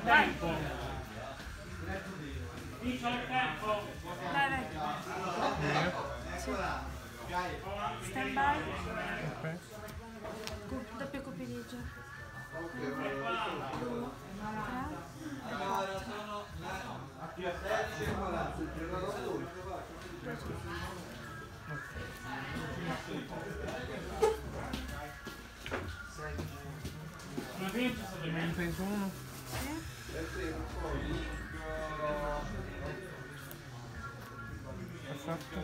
tempo. Dice il tempo. Vai, vai. Sì. Stand by. Ok. Doppio cupidiggio. 1, 2, 6 su 1. Sì. Perfetto.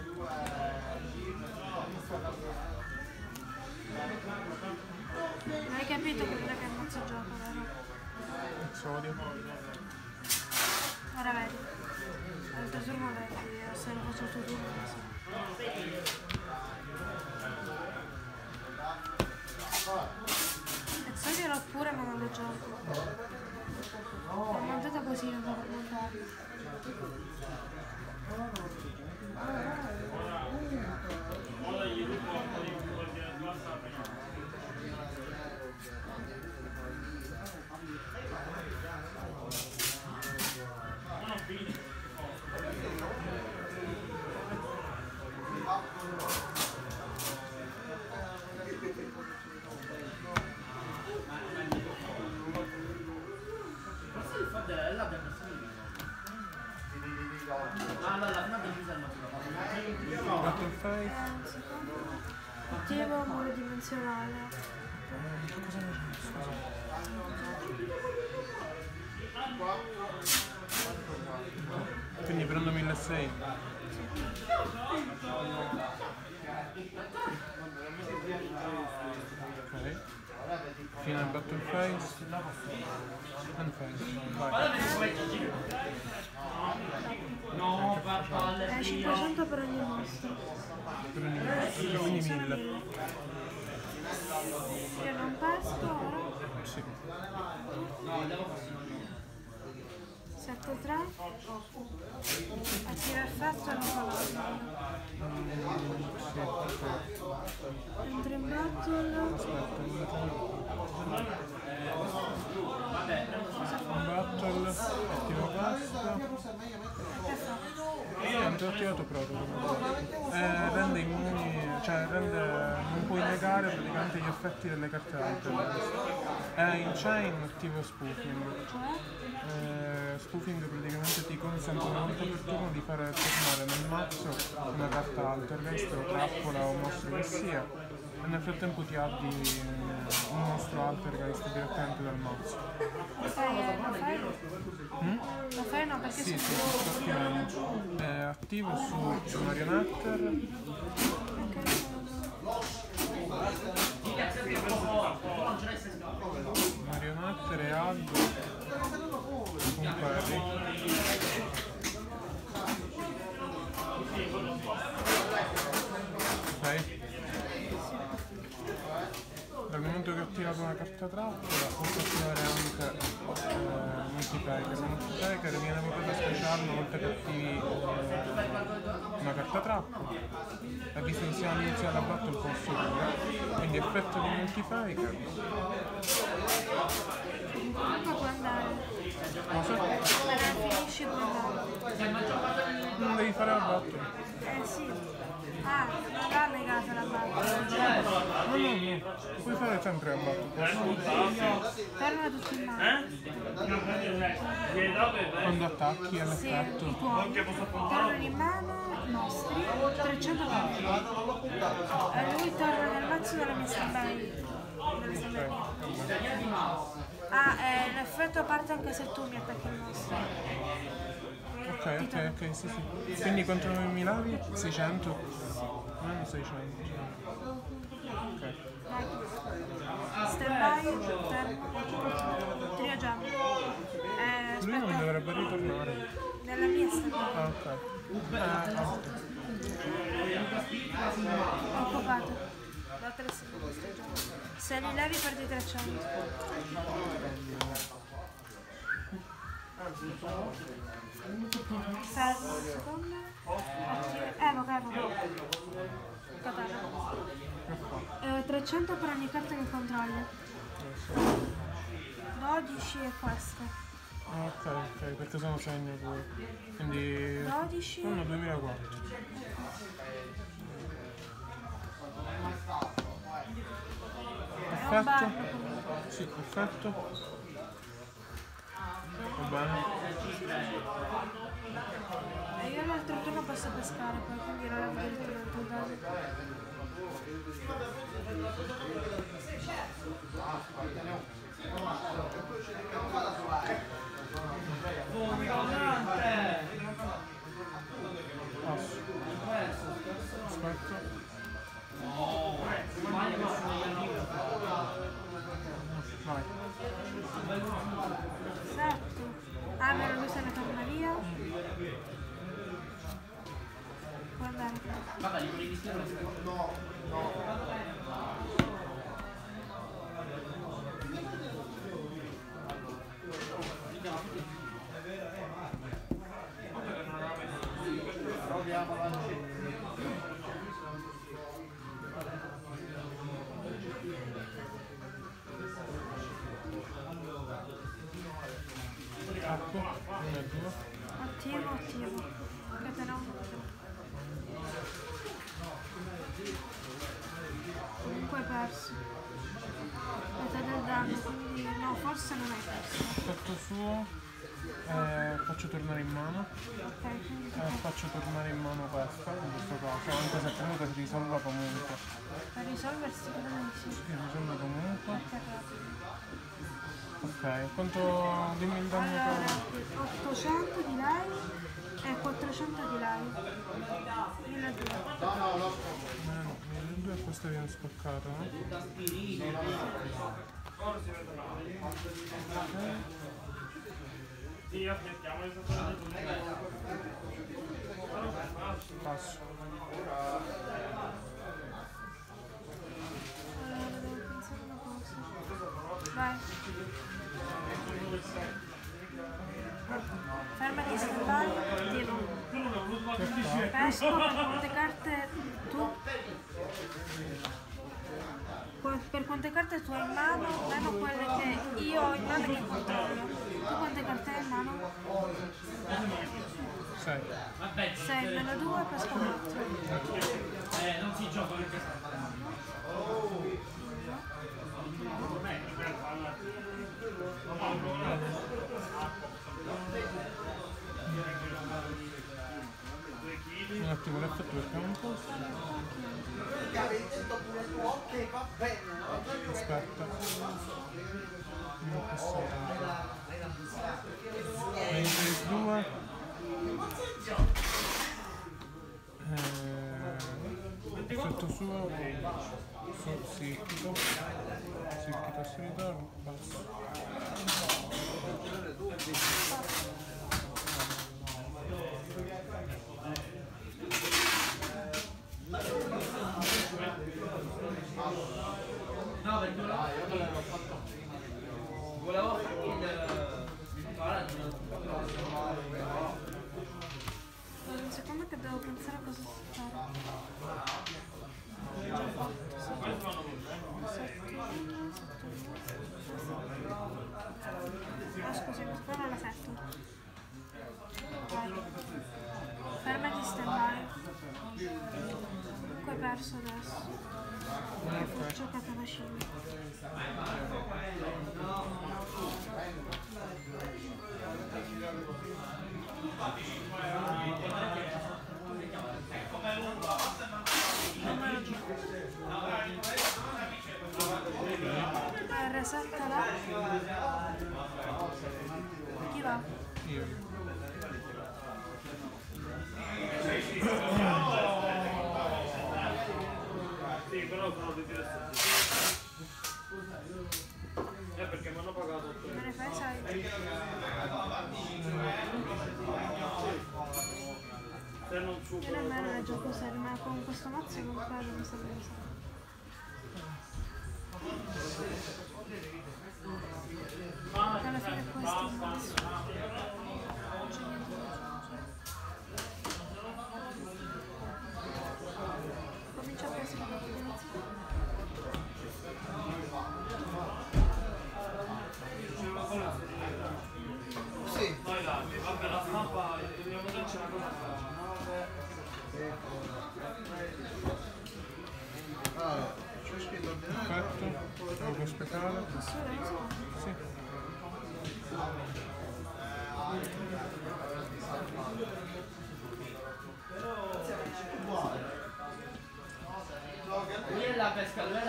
Hai capito quello che il mazzo gioco, vero? Sodio. Ora vedi. L'altro turno vedi, se lo faccio il tuo turno adesso. E sodio l'ho pure ma non lo gioco. L'ho mangiata così, non l'ho mangiata. Battle Face. Attivo monodimensionale. Cosa ne c'è? Quindi prendo 1600. Ok. Fino al Battle Face. And Face. Vai. No, palle. 500 per ogni mostro. Quindi 1000. Io non pesco ora. Sì. 7-3. Attiva effetto e non fa nulla. Sì. Entro in battle. Battle. Attivo questo. Che fa? Niente, ho attivato proprio. Rende immuni, cioè non puoi negare praticamente gli effetti delle carte altre. In chain attivo spoofing. Spoofing praticamente ti consente una volta per turno di fare tornare nel mazzo una carta altergeist o trappola o mostro che sia, e nel frattempo ti addi un mostro altergeist direttamente dal mazzo. Lo fai no perché Sì, sono sto attivando. È attivo su Marionetter. Marionetter e Aldo con Perry. Ok. Dal momento che ho tirato una carta trappola posso attivare anche Multiplayer. Multiplayer viene proprio da speciale una volta che attivi una carta trappola. E visto che siamo all'inizio della battle posso pure. Quindi effetto di Multiplayer. comunque può andare. Cosa? Appena finisci può andare. Non devi fare la battle. Sì. Ah, non l'ha negata la battle. No. Puoi fare sempre la battle. Ferma tutti in mano. Quando attacchi è Sì, l'effetto. i tuoi. Tornano in mano nostri 300 punti. E lui torna nel mazzo della mia stand-by. Ah, l'effetto parte anche se tu mi attacchi il mostro. Ok, sì. Quindi contro mi lavi? 600? Non 600. Ok. Stand-by, fermo. Trio giallo. Lui non Aspetta, dovrebbe ritornare. nella mia stand-by. Ah, ok. Ho occupato. Da 3 secondi sto giallo. Se li levi perdi 300. Fermo un secondo. Evoca. Katana. 300 per ogni carta che controlli. 12 e questa. Ah, ok, perché sono segno pure. Quindi... 12. No, 2004. È un Perfetto. bar comunque. Sì, perfetto. Va bene. E io l'altro turno posso pescare poi, quindi non avevo diritto al tuo dado. Passo. Aspetta. Vai. 7. Ah, ma lui se ne torna via. Può andare. Arco. 1 e 2. Attivo. Catena 1. Comunque hai perso. Metà del danno, quindi no, forse non hai perso. Effetto suo. Faccio tornare in mano. Ok, quindi Faccio tornare in mano questa, in questo caso, anche se credo che si risolva comunque. per risolversi credo di sì. Si risolve comunque. Terra. Ok, quanto dimmi il danno Allora, che... 800 di lei e 400 di lei. 1200. Meno 1200 e questo viene spaccato, no? Sì, aspettiamo esattamente. Passo. Devo pensare una cosa. Vai. Fermati stand-by, attivo. Pesco per quante carte tu? Per quante carte tu hai in mano, meno quelle che io ho in mano e che controllo. Tu quante carte hai in mano? 6. 6 meno 2, pesco 4. Non si gioca perché Un attimo, l'effetto perché è un posto. Aspetta. Non passare. 22. Effetto suo. Sicchito. Sicchito si ritorna. Passo. no, perché volevo Un secondo che devo pensare a cosa fare. Oh, scusi, mi sparo alla 7. Vai. Fermati stand-by. Comunque hai perso adesso. Faccio catena 5. Resetta là. Chi va? Io. sì, però sono di diversi. Perché mi hanno pagato 8 Me ne fai 6? se non Io supero nemmeno ne gioco serio, ma con questo mazzo non credo mi serve di serio. Perché alla fine questo è il mazzo. Non c'è niente da aggiungere. Comincia a prendere la combinazione. Perfetto. Gioco speciale. Assolutamente. Sì. Lui è la pesca per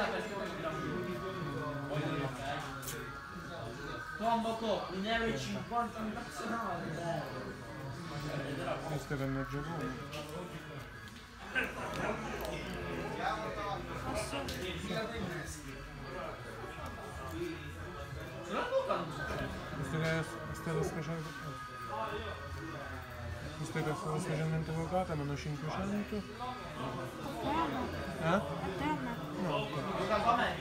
Tomboco, 1,50 € nazionale. Questo è il mio gioco. Questo è speciale. Questo è stato specialmente votato, meno 500. Eh? A te o a me? No, ok.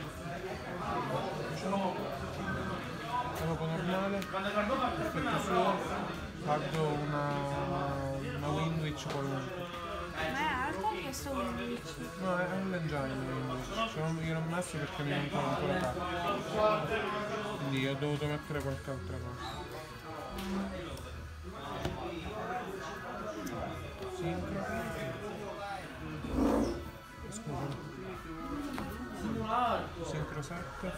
Gioco normale, effetto suo, guardo una Winwich qualunque. Ma è alto o questo Winwich? No, è un engine Winwich, cioè, io l'ho messo perché mi mancava ancora carta. Quindi ho dovuto mettere qualche altra cosa. Sincro. Scusa. Sincro 7.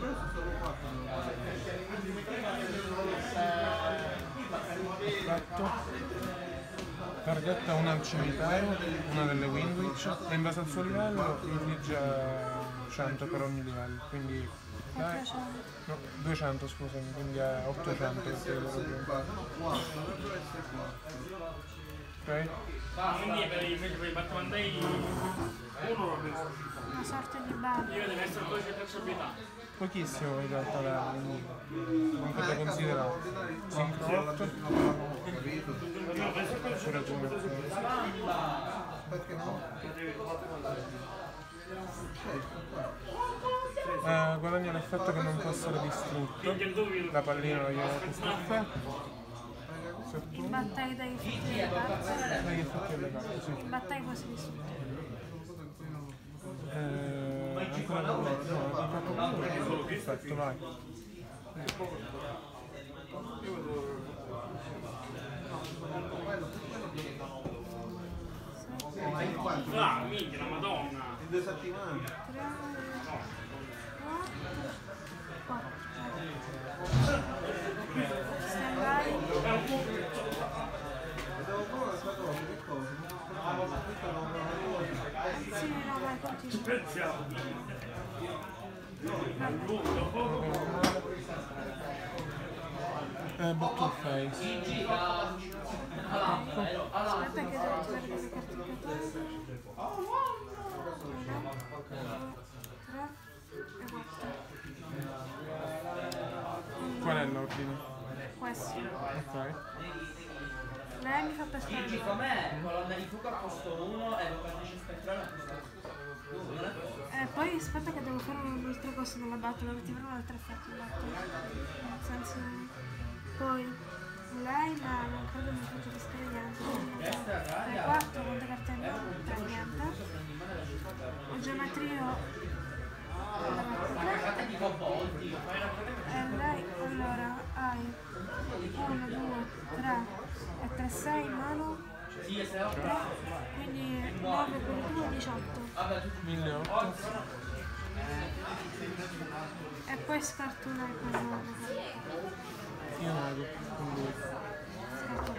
Perfetto. Targetta una al cimitero, una delle Winwich, e in base al suo livello infligge 100 per ogni livello, quindi dai, 400. no, 200 scusami, quindi è 800 perché ok? Quindi per i Batman Day uno l'ho preso. Una sorta di bar. Io deve essere 12 tracciabilità. Pochissimo in realtà quindi comunque da considerare. Sincro 8. Pure tu guadagna l'effetto che non può essere distrutto. La pallina lo gliela questo effetto. I battai dagli effetti delle carte. Dagli effetti delle carte, sì. I battai quasi distrutti. Ancora no, perfetto, vai. Ah, minchia, la madonna! In 2 settimane. 3, 4. Stand by. Vedevo proprio questa cosa, che cosa? Sì, no, vai, continua. Pensiamo! Battle Face. Aspetta che devo tirare le carte di catena. 3 e 4. Qual è l'ordine? Questo. Ok. Lei mi fa pescare. Com'è? Colonna di fuoco a posto 1 e locatrice spettrale a posto 2. Poi aspetta che devo fare un'altra cosa nella battle, devo attivare un altro effetto in battle. Nel senso. Poi lei ma non credo mi faccia pescare niente. 3, 4, quante carte ne ho? 3, niente. Ho geometrio. E lei allora hai 1, 2, 3 e 3, 6 in mano. 3, quindi 9 per 2, 18. 1008. E poi scarto una e poi una. Io mago, quindi Scarto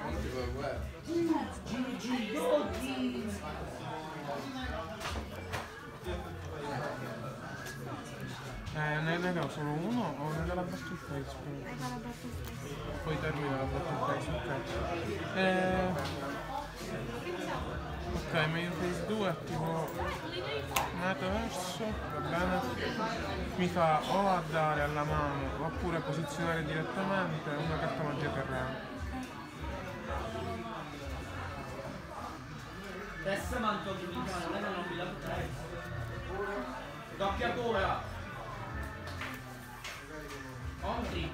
ne do solo uno o ne do la Battle Face? e con la battle face. Poi termina la Battle Face, ok. Ok, Main Phase 2 attivo Metaverso, va bene. Mi fa o a dare alla mano oppure posizionare direttamente una carta magia terrena. Tessa manto di minchia, ma non ho pilato 3. Doppiatura! Ontri!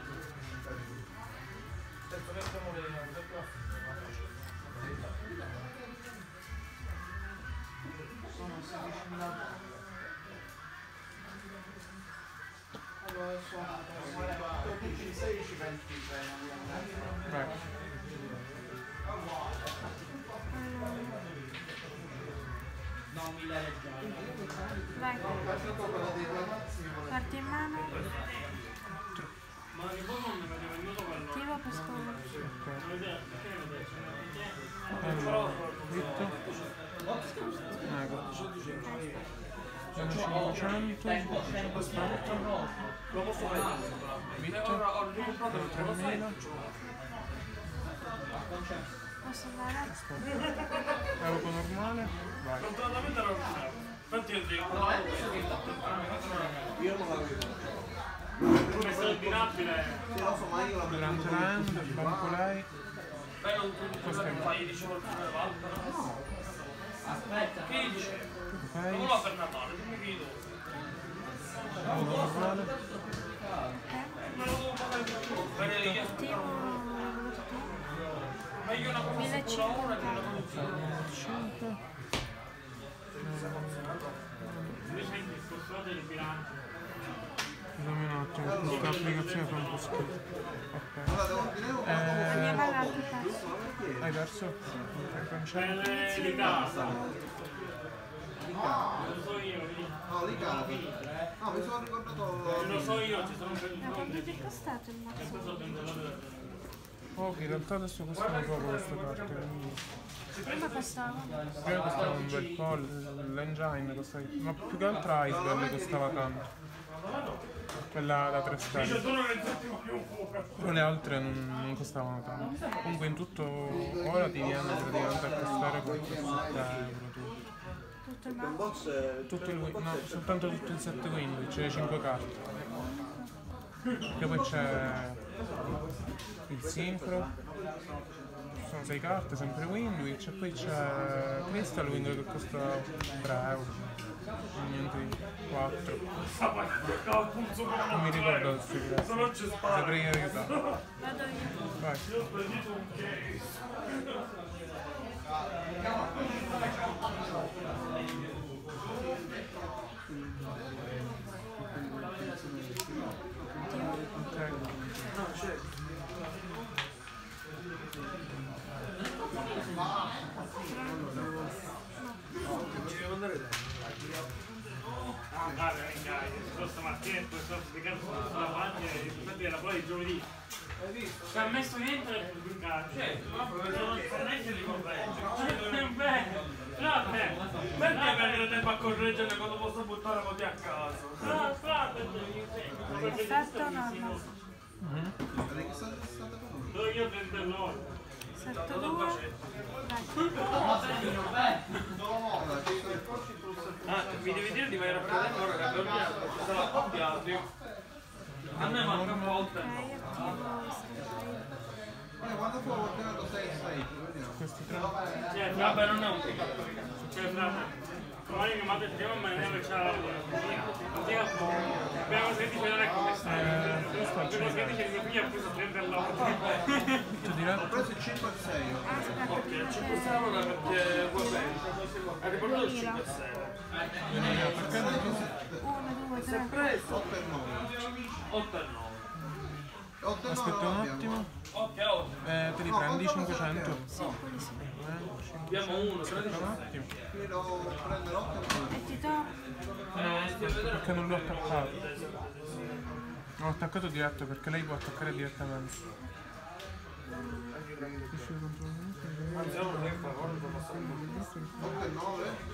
Vai. sono 1000 reggiani. Vai. Carta in mano. Attivo pistola. Allora, dritto. Ecco. Sono 500. Aspetta. Vitto. 3000. Posso andare? Evoco normale. Vai. Fortunatamente non c'è. Infatti io dico, Io non l'avevo. come sta ordinabile, Sì, lo so, ma io l'avevo. Durante l'end, banco lei. beh non Questo è fai 10 volte una volta. Aspetta. Che dice? Non ok. va per Natale, dimmi che io. Evoco normale. Me lo devo pagare di più. Bene lì. Attivo. Voluto tu. Meglio una cosa 1500. 5. mi senti il costo del bilancio. Scusami un attimo, questa applicazione fa un po' schifo. Ok. Allora devo ordinare un Andiamo all'altro pezzo. Hai perso? Ok, cancello. Di casa. Lo so io. No, di casa. No, mi sono ricordato. Lo so io, ci sono Ma per quanto ti è costato il mazzo? Oh, in realtà adesso costano poco queste carte, quindi... Prima costava. Prima costava un bel po', l'engine costava... Ma più che altro Iceberg costava tanto. Quella da 3 stelle. Però le altre non costavano tanto. Comunque in tutto ora ti viene praticamente a costare 47 euro tutto. Tutto il Un mazzo. box è. Tutto il no, soltanto tutto il set Windows, c'è 5 carte. E poi c'è il sincro, ci sono 6 carte, sempre Winwich, e poi c'è Crystal Wing che costa 3 euro, niente di 4. Non mi ricordo adesso il prezzo, Non ci spara. saprei aiutare. Vado io. Vai. Io ho preso un case. Ok. Ci devo andare dentro. Guarda, stamattina questo spiegato sulla pagina e infatti era poi giovedì. Non ha messo niente nel pubblicato. Non neanche li corregge. Perché perdere tempo a correggere quando posso buttare voti a caso? Effetto normal. Perché che state parlando? Dove io 39. 7-2. Allora, ci sono. Ah, mi devi dire di vai a rappresentare ora che abbiamo già la coppia. A me manca un po' il Ok, tempo. attivo stand Quando fu ordinato 6-6, vediamo. Questi 3. Cioè, vabbè, non è un cioè, frate, domani mia madre prima me ne c'è la abbiamo sentito non è come sta. Abbiamo sentito che mio figlio ha preso 30 all'ora. Tutto Ho diretto. preso il 5 e 6. Aspetta, prima c'è Perché va bene. Hai ricordato il 5 e 6? Perché non tu? 1, 2, 3. 8 e 9. 8 e 9. 8 e 9 Aspetta un attimo. Ok, 8. Te li prendi 500? Sì, quelli sì. Abbiamo 1, 13. Aspetta un attimo. Qui devo prendere 8 e 9. E ti do. No, aspetta, perché non l'ho attaccato. L'ho attaccato diretto perché lei può attaccare direttamente. 8 e 9.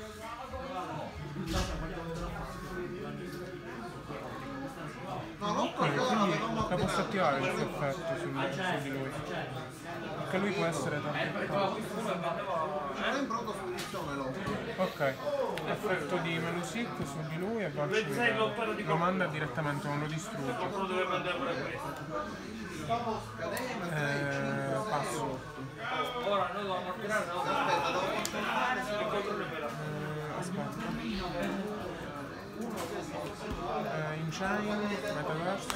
No, non Quindi non la posso attivare questo effetto su di lui. Perché lui può essere tanto. non è in pronto su edizione l'otto. Ok, effetto di Melusic su di lui e lo manda direttamente, non lo distrugge. Qualcuno deve mandare pure questo. Passo. Ora noi dobbiamo tirare una Aspetta, devo controllare. il controllo per Aspetta. In China, Metaverse.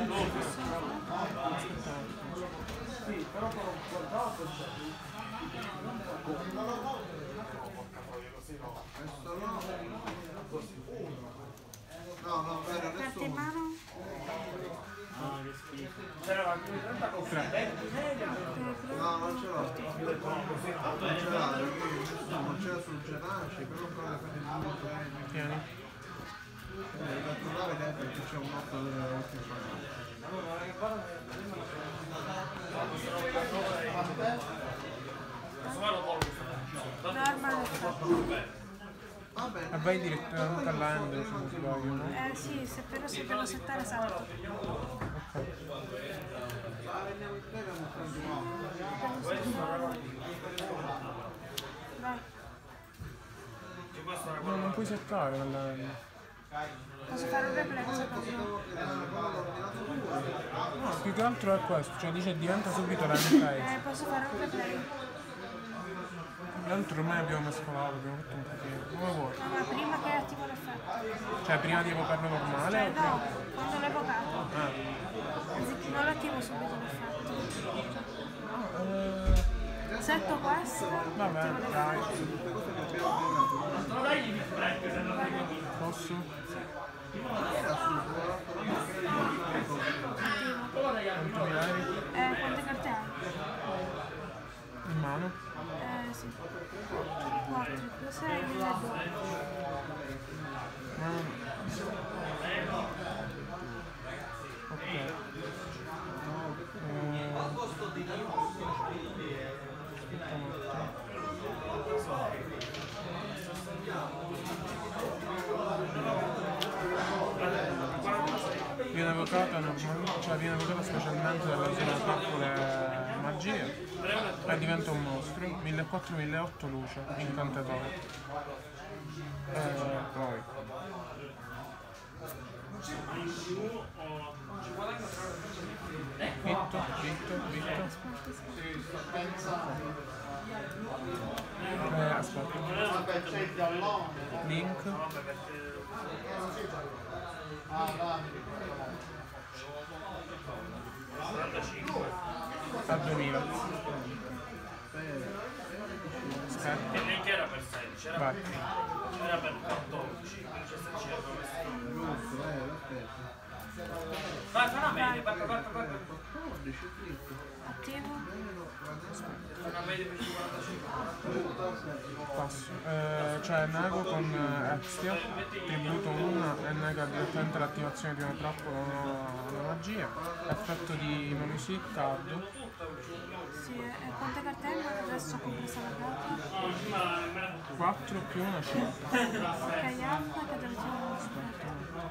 Questo no. No, no, vero, Carta adesso in mano. no, non ce l'ho. Non ce l'ha, perché non c'era sul Genaci, però ancora Tieni. Da trovare dentro che c'è un 8 delle Normal effetto. Va bene. E vai direttamente all'end se non sbaglio, no? Sì, se però si devo settare esatto. Ok. Andiamo in terra e mostriamo. Vai. No, non puoi settare all'end. Posso fare un replay secondo? No, più che altro è questo, cioè dice diventa subito l'end phase. Posso fare un replay? L'altro ormai abbiamo mescolato, abbiamo fatto un pochino. Come vuoi? No, ma prima che attivo l'effetto. Cioè prima di evocarlo normale Cioè o prima? no, quando l'ho evocato. Ah. Anziché non l'attivo subito l'effetto. Setto questo. Vabbè, dai. Posso? Quanto mi hai? Quante carte hai? In mano? Sì. 4 più 6, 1002. Ok. Viene evocata normalmente, cioè viene evocata specialmente dalla zona trappole magie e diventa un mostro, 1400-1800 luce, incantatore. Poi Vitto. Aspetta. Link. A 2000. Aspetta. Il link era per 16, era Vai. per 14, quindi c'è stato Aspetta. Vai, fa una media, vai. Attivo. Fa una media per 45. Passo. Cioè nego con Extia, tributo 1 e nega direttamente l'attivazione di una trappola o una magia. Effetto di Monisy, card. Sì, e quante carte hai? Adesso ho compresa la carta. 4 più una 5. Ok, Anna, che te lo tiro uno spetto.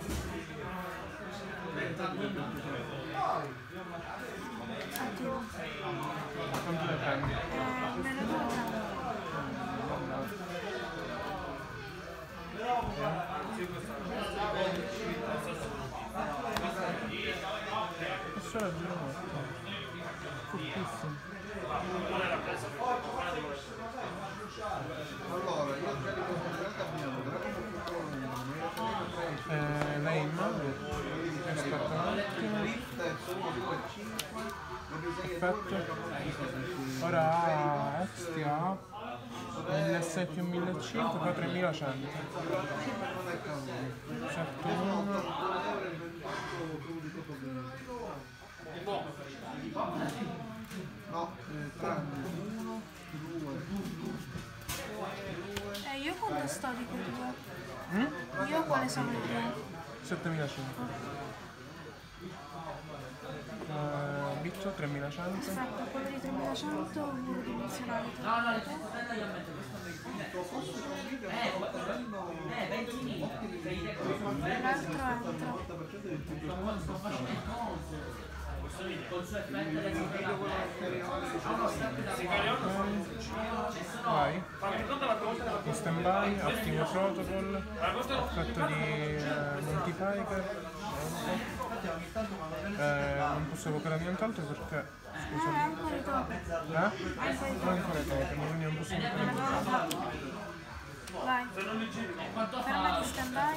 Attivo. Quanto le prendi? Meno 2 È solo il giro morto. Fortissimo. Allora, io carico completamente abbiamo Lei in mano. Aspetta un attimo. Perfetto. Ora Extia 1600 più 1500 fa 3100. 7-1. No, tranne 1, 2, io quanto sto di quei due? Io quale sono i due? 7500. Bitto 3100. Aspetta, quello di 3100 un muro dimensionale. L'altro entra. Col suo effetto Vai. In stand-by, attivo protocol, effetto di Monty Tiger. Non posso evocare nient'altro perché... È ancora i topi. Non ancora i token, quindi non posso evocare nient'altro. Vai. Fermati stand-by.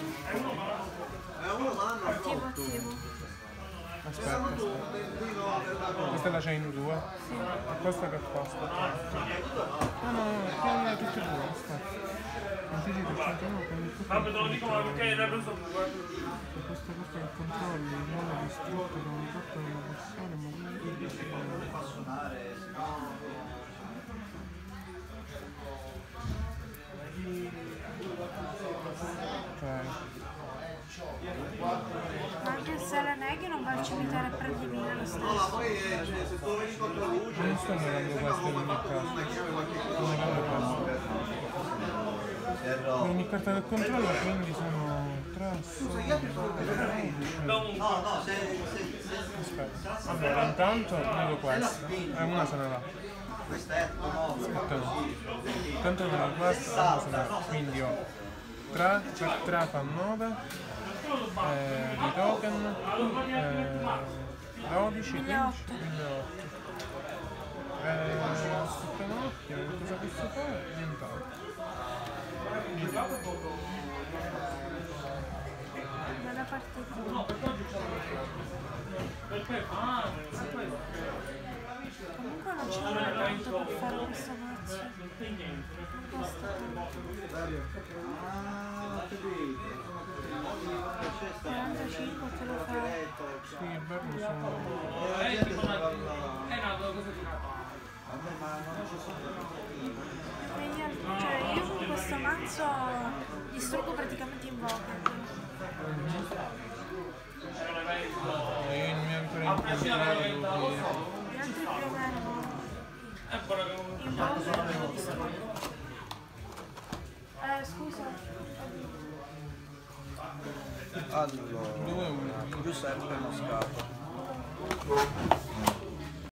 Attivo. Aspetta. Questa è la chain 2. E questa che costa? No, prendi tutte e due, aspetta. Anticipi per 101, prendi tutte e due. Te lo dico perché era preso Per questa carta che controlli, il modo distrutto da una carta dell'avversario, ma non limitare a prendimi lo No, ma stesso. poi cioè, se tu vedi contro luce, Non sto mirando questo in ogni caso. una chiave qualche cosa. Non mirando questo. Ogni carta del controllo quindi sono 3, 6, 11. Aspetta. Allora, intanto vedo questa. Una se ne va. Aspetta no. Intanto vedo questa, una se ne va. Quindi ho 3 per 3 fa 9 di token, 12, 15, 1008. Aspetta un attimo, cosa posso fare? Nient'altro. Bella partita. Comunque non ci vuole tanto per fare questa operazione. Non costa tanto. 45 te lo fa. Sì, il verbo sono... Quindi, cioè io con questo mazzo distruggo praticamente in voga. Io non mi è ancora incontrato, devo dire. Gli altri più o meno in voga lo distruggo. Scusa. Allora, Giuseppe Moscato.